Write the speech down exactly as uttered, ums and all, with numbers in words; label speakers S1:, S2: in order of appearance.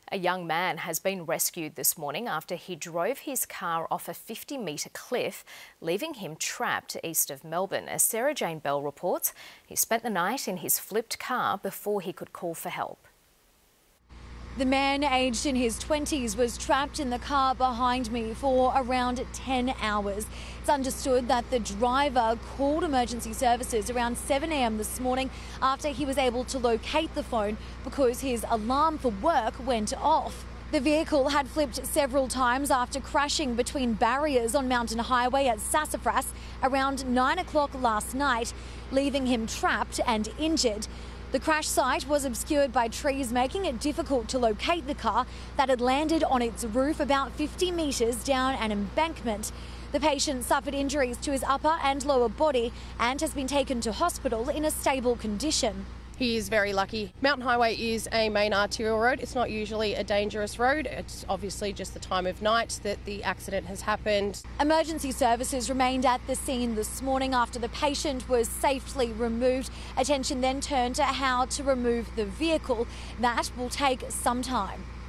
S1: A young man has been rescued this morning after he drove his car off a fifty metre cliff, leaving him trapped east of Melbourne. As Sarah Jane Bell reports, he spent the night in his flipped car before he could call for help.
S2: The man, aged in his twenties, was trapped in the car behind me for around ten hours. It's understood that the driver called emergency services around seven a m this morning after he was able to locate the phone because his alarm for work went off. The vehicle had flipped several times after crashing between barriers on Mountain Highway at Sassafras around nine o'clock last night, leaving him trapped and injured. The crash site was obscured by trees, making it difficult to locate the car that had landed on its roof about fifty metres down an embankment. The patient suffered injuries to his upper and lower body and has been taken to hospital in a stable condition.
S3: He is very lucky. Mountain Highway is a main arterial road. It's not usually a dangerous road. It's obviously just the time of night that the accident has happened.
S2: Emergency services remained at the scene this morning after the patient was safely removed. Attention then turned to how to remove the vehicle. That will take some time.